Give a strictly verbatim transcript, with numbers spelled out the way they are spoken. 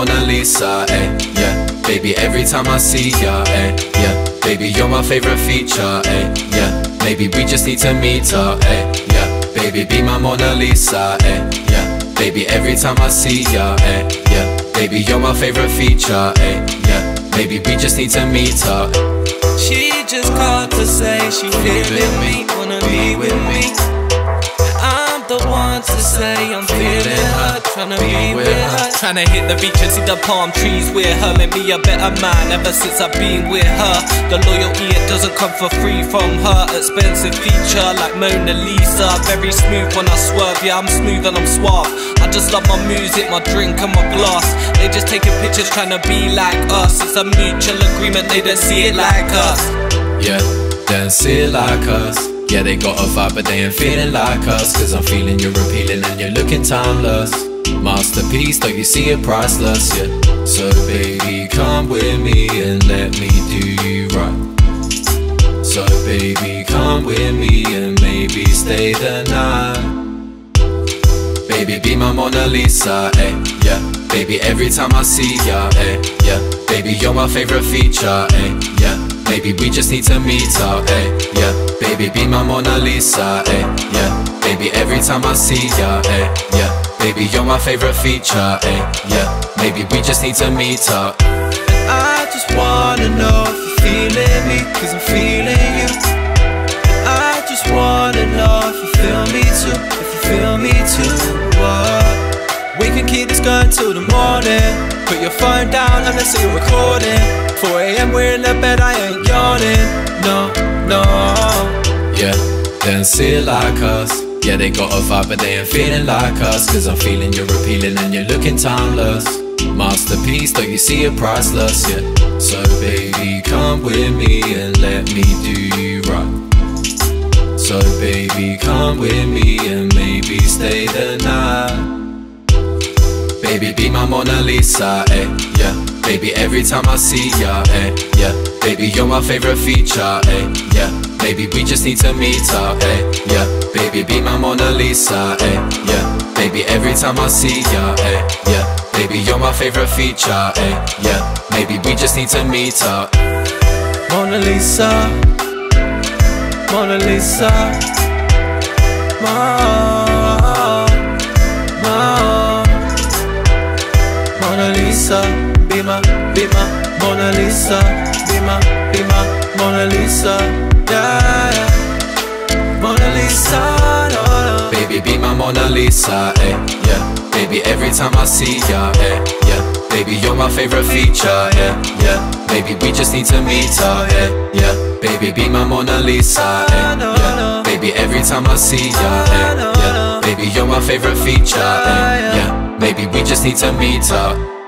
Mona Lisa, eh, yeah. Baby, every time I see ya, eh, yeah. Baby, you're my favorite feature, eh, yeah. Maybe we just need to meet up, eh, yeah. Baby, be my Mona Lisa, eh, yeah. Baby, every time I see ya, eh, yeah. Baby, you're my favorite feature, eh, yeah. Maybe we just need to meet up. She just called to say she feeling me, wanna be with me. I'm the one to say I'm feeling her, tryna be with her. Tryna hit the beach and see the palm trees with her. Make me a better man ever since I've been with her. The loyalty, it doesn't come for free from her. Expensive feature like Mona Lisa. Very smooth when I swerve, yeah, I'm smooth and I'm suave. I just love my music, my drink and my glass. They just taking pictures trying to be like us. It's a mutual agreement, they don't see it like us. Yeah, they don't see it like us. Yeah, they got a vibe but they ain't feeling like us. Cause I'm feeling you're appealing and you're looking timeless. Masterpiece, don't you see it priceless, yeah. So baby, come with me and let me do you right. So baby, come with me and maybe stay the night. Baby, be my Mona Lisa, eh, yeah. Baby, every time I see ya, eh, yeah. Baby, you're my favorite feature, eh, yeah. Maybe we just need to meet up, eh, yeah. Baby, be my Mona Lisa, eh, yeah. Baby, every time I see ya, eh, yeah. Baby, you're my favorite feature, eh, yeah. Maybe we just need to meet up. And I just wanna know if you're feeling me, cause I'm feeling you. And I just wanna know if you feel me too, if you feel me too. What? We can keep this going till the morning. Put your phone down and let's see you recording. four A M we're in the bed, I ain't yawning. No, no. Yeah, they don't see it like us. Yeah, they got a vibe but they ain't feeling like us. Cause I'm feeling you're appealing and you're looking timeless. Masterpiece, don't you see it priceless, yeah. So baby, come with me and let me do you right. So baby, come with me and maybe stay the night. Baby, be my Mona Lisa, eh, yeah. Baby, every time I see ya, eh, yeah. Baby, you're my favorite feature, eh, yeah. Maybe we just need to meet up, eh, yeah. Baby, be my Mona Lisa, eh, yeah. Baby, every time I see ya, eh, yeah. Baby, you're my favorite feature, eh, yeah. Maybe we just need to meet up. Mona Lisa, Mona Lisa, Mona, Mona, Mona Lisa, be my, be my Mona Lisa, be my, be my Mona Lisa, yeah, yeah. Mona Lisa, no, no. Baby, be my Mona Lisa, eh, yeah. Baby, every time I see ya, eh, yeah. Baby, you're my favorite feature, yeah, yeah. Maybe we just need to meet up, eh, yeah. Baby, be my Mona Lisa, eh, yeah. Baby, every time I see ya, eh, yeah. Baby, you're my favorite feature, eh, yeah. Maybe we just need to meet up.